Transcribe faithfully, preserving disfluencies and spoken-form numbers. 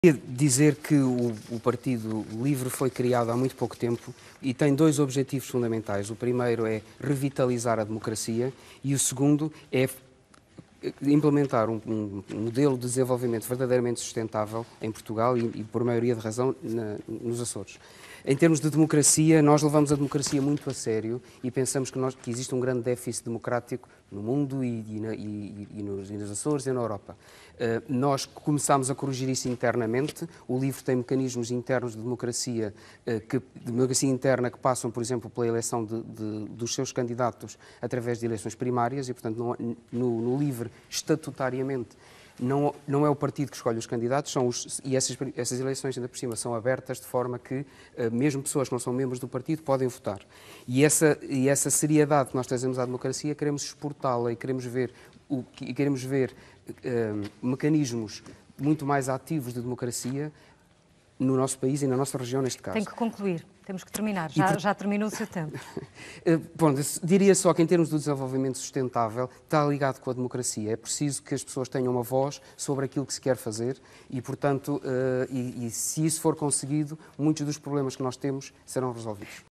Queria dizer que o, o Partido Livre foi criado há muito pouco tempo e tem dois objetivos fundamentais. O primeiro é revitalizar a democracia e o segundo é implementar um, um, um modelo de desenvolvimento verdadeiramente sustentável em Portugal e, e por maioria de razão, na, nos Açores. Em termos de democracia, nós levamos a democracia muito a sério e pensamos que, nós, que existe um grande déficit democrático no mundo e, e, na, e, e, nos, e nos Açores e na Europa. Uh, nós começámos a corrigir isso internamente. O LIVRE tem mecanismos internos de democracia, uh, que, de democracia interna que passam, por exemplo, pela eleição de, de, dos seus candidatos através de eleições primárias e, portanto, no, no, no LIVRE, estatutariamente, Não, não é o partido que escolhe os candidatos, são os, e essas, essas eleições, ainda por cima, são abertas de forma que uh, mesmo pessoas que não são membros do partido podem votar. E essa, e essa seriedade que nós trazemos à democracia, queremos exportá-la e queremos ver, o, e queremos ver uh, mecanismos muito mais ativos de democracia no nosso país e na nossa região, neste caso. Tem que concluir, temos que terminar, já, por... já terminou o seu tempo. Bom, diria só que em termos do desenvolvimento sustentável está ligado com a democracia. É preciso que as pessoas tenham uma voz sobre aquilo que se quer fazer e, portanto, uh, e, e se isso for conseguido, muitos dos problemas que nós temos serão resolvidos.